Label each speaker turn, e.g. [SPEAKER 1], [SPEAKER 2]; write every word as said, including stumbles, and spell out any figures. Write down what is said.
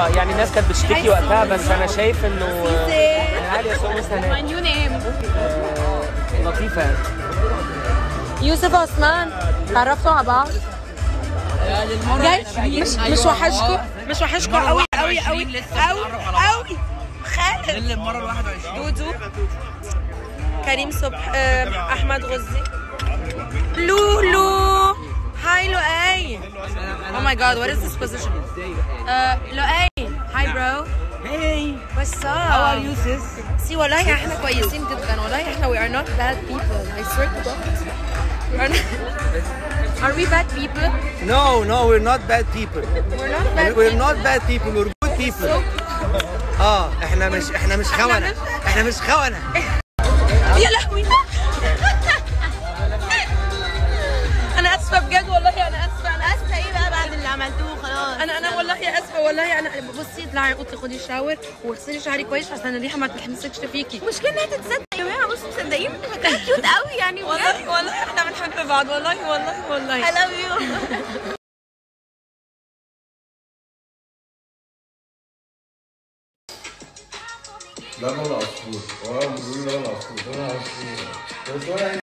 [SPEAKER 1] يعني الناس كانت بتشتكي وقتها، بس انا شايف انه انا عادي يا سو مثلا.
[SPEAKER 2] My new name.
[SPEAKER 1] لطيفه.
[SPEAKER 2] يوسف عثمان، تعرفتوا على بعض؟ جاي مش مش وحشكوا مش وحشكوا قوي قوي قوي قوي قوي. خالد المره ال واحد وعشرين. دودو، كريم صبح، احمد غزي، لولو. هاي لؤي. Oh my god, what is this position? Uh, لؤي. Hi bro.
[SPEAKER 1] Hey.
[SPEAKER 2] What's up?
[SPEAKER 1] How are you sis?
[SPEAKER 2] سي والله احنا كويسين جدا، والله احنا we are not bad people. I swear to God. We are, not... are we bad people?
[SPEAKER 3] No, no, we're not bad people.
[SPEAKER 2] We're not bad
[SPEAKER 3] We're
[SPEAKER 2] people.
[SPEAKER 3] not bad people. We're good people. اه احنا مش احنا مش خونة. احنا مش خونة.
[SPEAKER 2] يا لهوي. انا اسفه بجد والله، انا اسفه. انا اسفه ايه بقى بعد اللي عملتوه؟ خلاص انا انا والله اسفه والله. انا بصي اطلعي اوضتي خدي شاور واغسلي شعري كويس عشان الريحه ما تتمسكش فيكي.
[SPEAKER 4] المشكله انها تتصدق يا جماعه. بصوا مصدقين كانت كيوت قوي يعني.
[SPEAKER 2] والله والله احنا بنحب بعض والله والله والله.
[SPEAKER 4] I love you.
[SPEAKER 5] لبن العصفور. اه بيقولوا لبن العصفور. لبن العصفور.